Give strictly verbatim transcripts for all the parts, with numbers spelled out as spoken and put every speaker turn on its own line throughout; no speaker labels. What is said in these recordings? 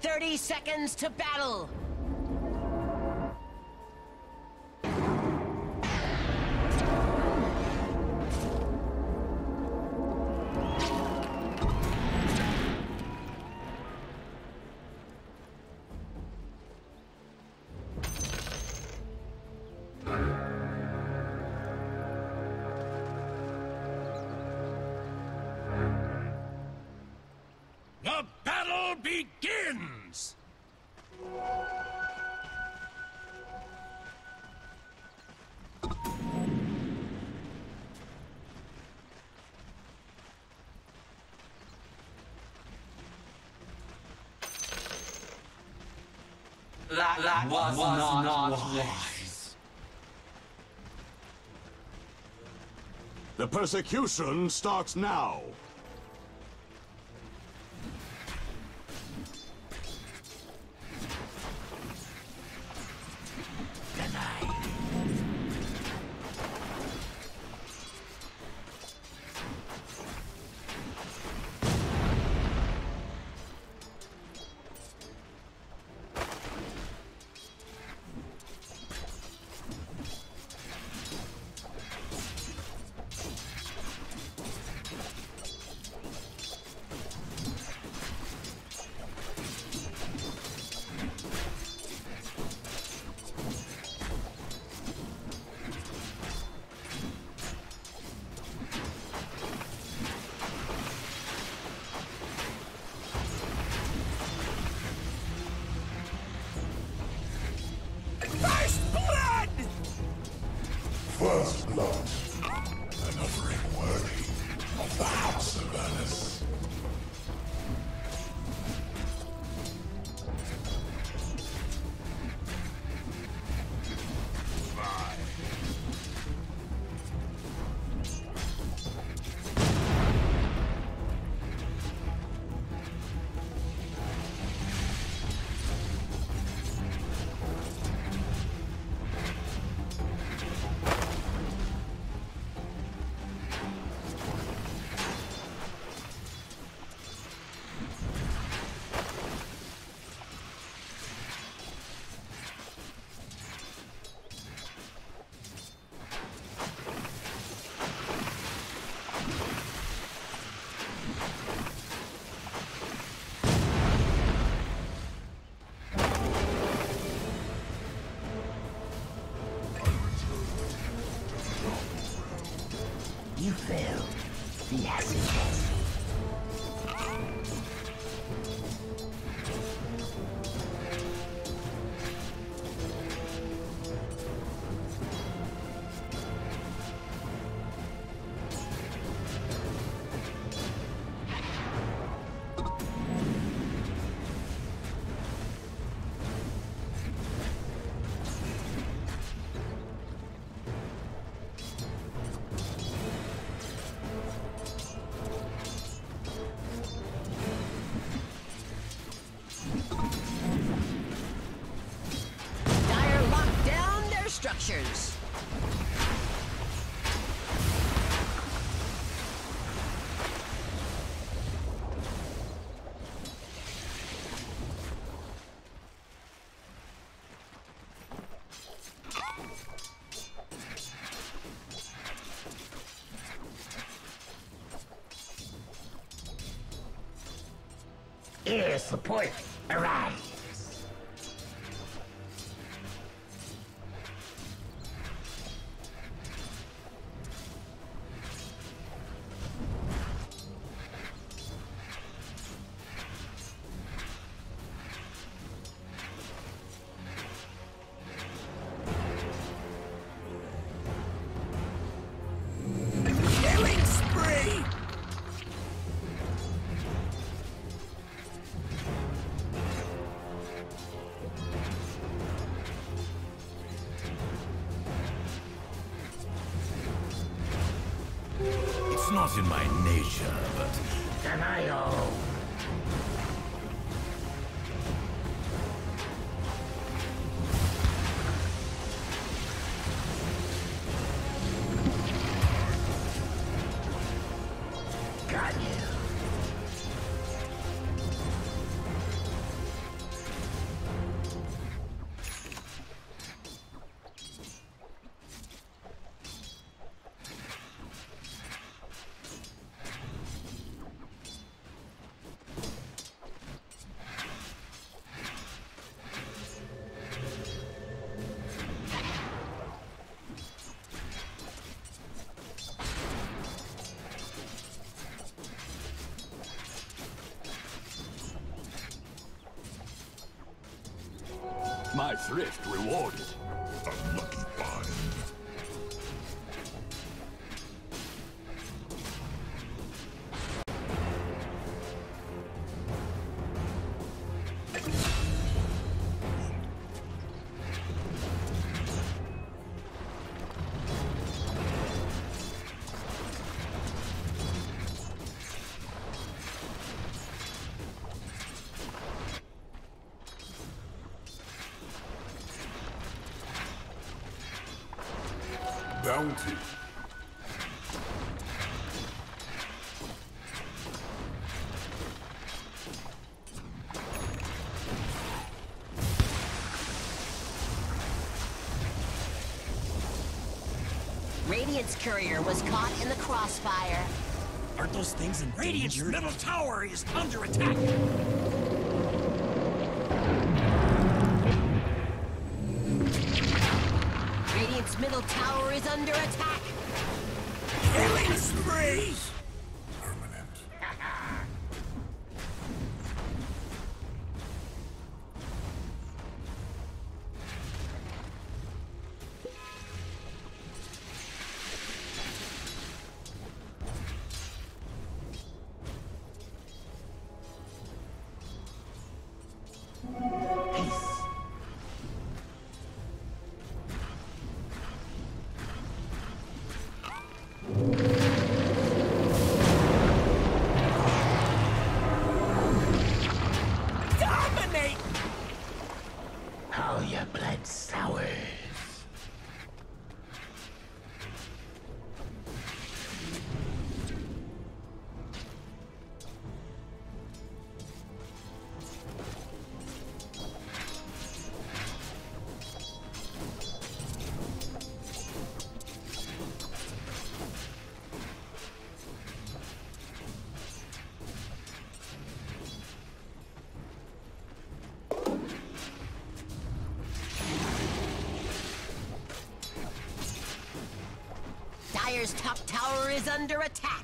thirty seconds to battle!
The battle begins!
That, that was, was not, not wise.
The persecution starts now.
First blood!
First blood. An offering worthy of the House of Ernest.
You failed the acid test. Structures. Air support arrives.
It's not in my nature, but...
Denial. Got you.
My thrift rewarded.
A lucky find. Bounty.
Radiant's courier was caught in the crossfire.
Aren't those things in Radiant's middle tower is under attack.
Radiant's middle tower is under attack.
Killing sprees!
Permanent.
Dominate!
How your blood sours. Dire's top tower is under attack.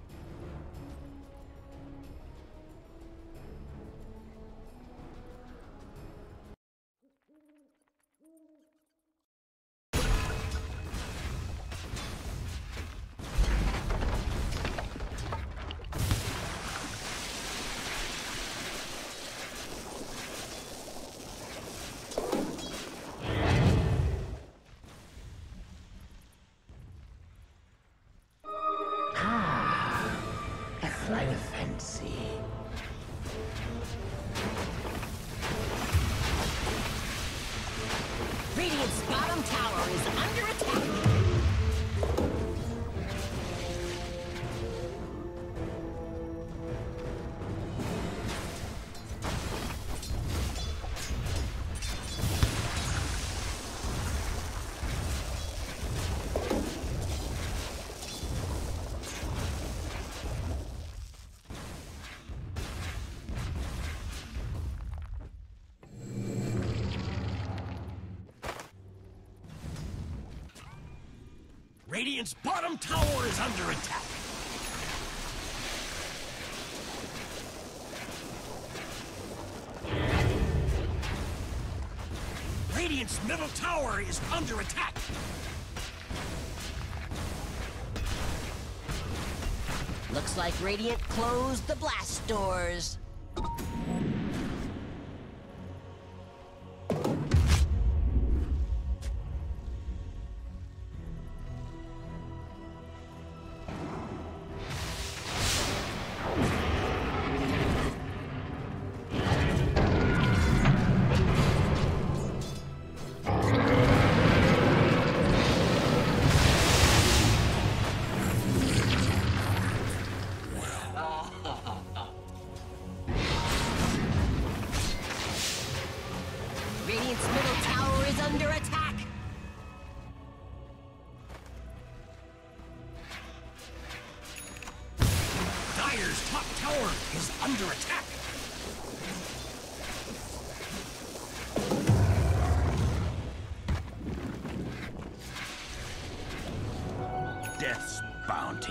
Like a fancy. Radiant's bottom tower is under attack.
Radiant's bottom tower is under attack. Radiant's middle tower is under attack.
Looks like Radiant closed the blast doors. Radiant's middle tower is under attack.
Dire's top tower is under attack. Death's bounty.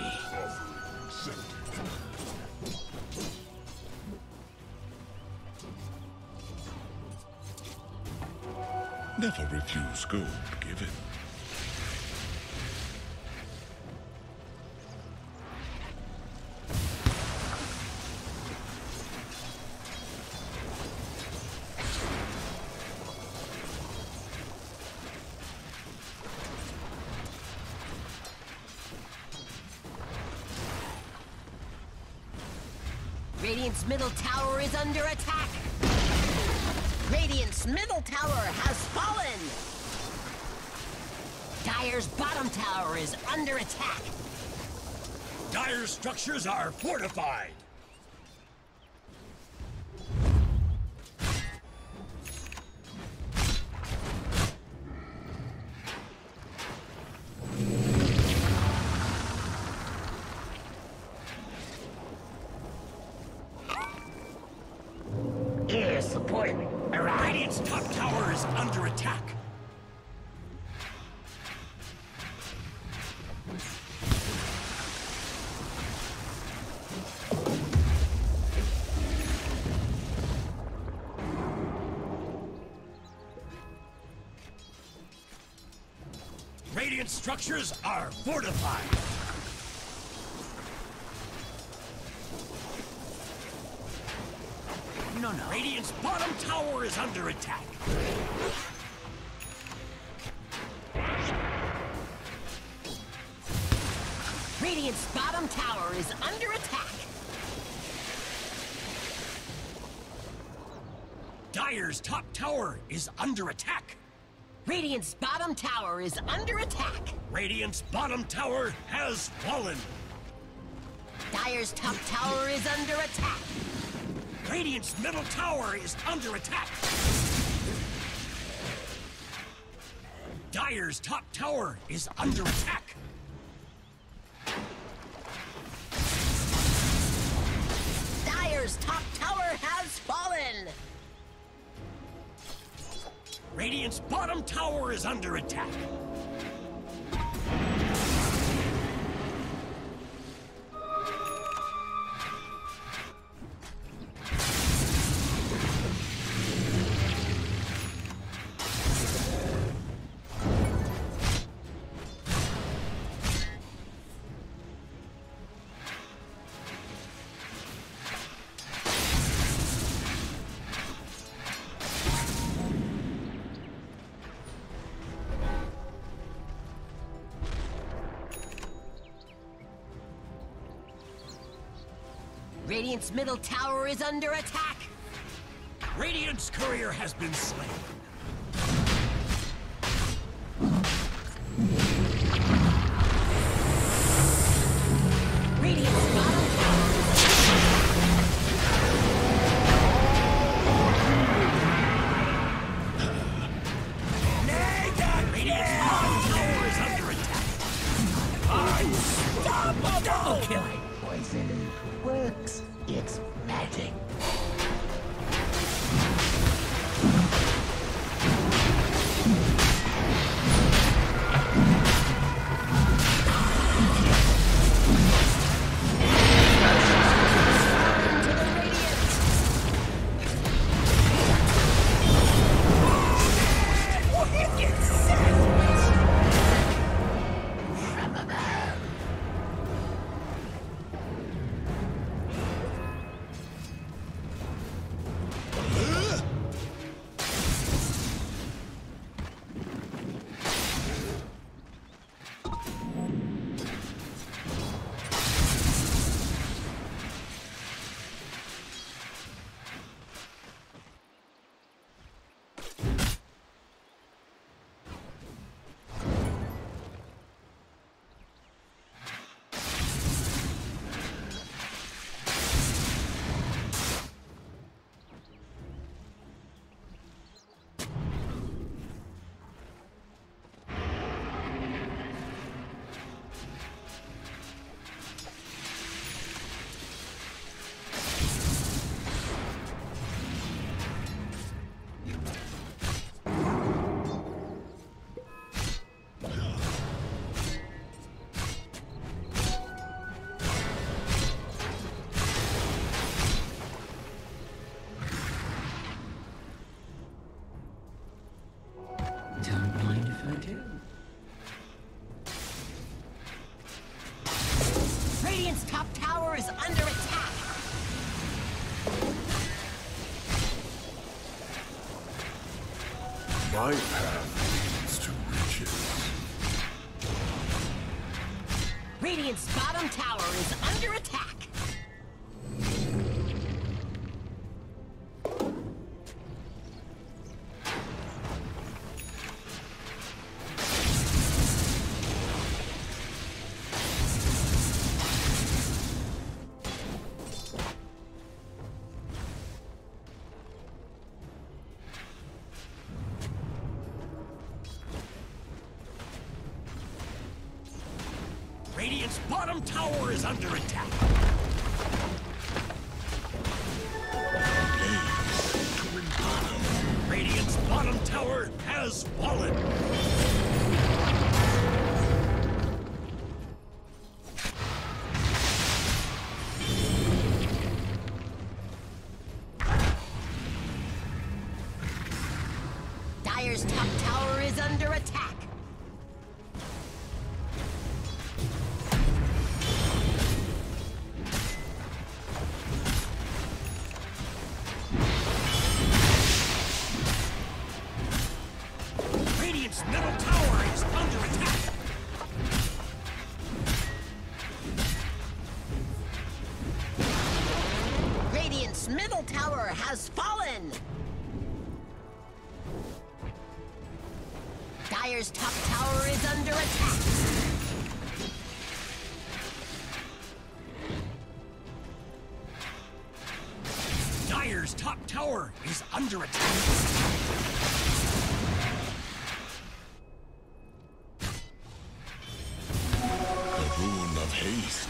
Accepted. Never refuse gold given.
Radiant's middle tower is under attack! Radiant's middle tower has fallen! Dire's bottom tower is under attack!
Dire's structures are fortified!
Here, support. Arrive.
Radiant's top tower is under attack! Radiant structures are fortified! No, no. Radiant's bottom tower is under attack!
Radiant's bottom tower is under attack!
Dire's top tower is under attack!
Radiant's bottom tower is under attack!
Radiant's bottom tower has fallen!
Dire's top tower is under attack!
Radiant's middle tower is under attack! Dire's top tower is under attack!
Dire's top tower has fallen!
Radiant's bottom tower is under attack!
Radiant's middle tower is under attack!
Radiant's courier has been slain!
Radiant's bottom tower
Radiant's bottom tower is under attack! Unstoppable! Double kill!
poison works its magic. Radiant's top tower is under attack.
My path leads to riches.
Radiant's bottom tower is under attack.
Radiant's bottom tower is under attack. Radiant's bottom tower has fallen.
Dire's top tower is under attack.
Middle tower is under attack.
Radiant's middle tower has fallen. Dire's top tower is under attack.
Dire's top tower is under attack.
Rune of haste.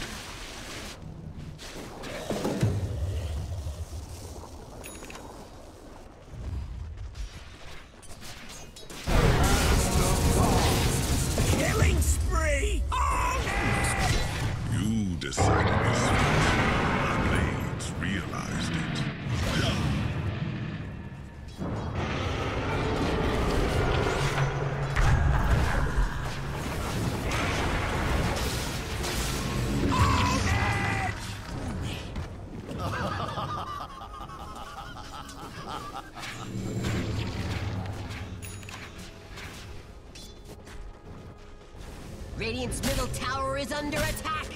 Killing spree!
You decided this. My blades realized it.
Radiant's middle tower is under attack.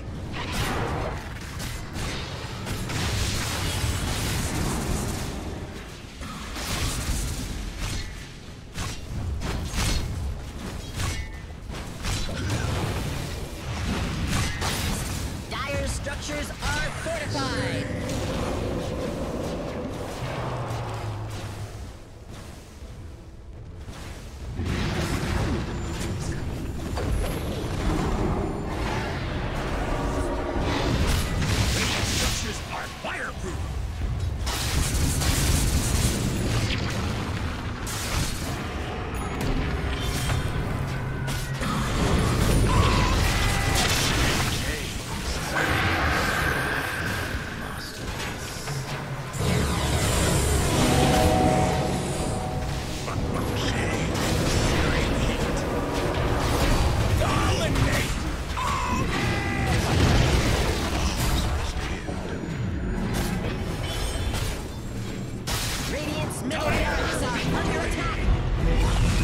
Dire's structures are fortified. Middle barracks are under attack!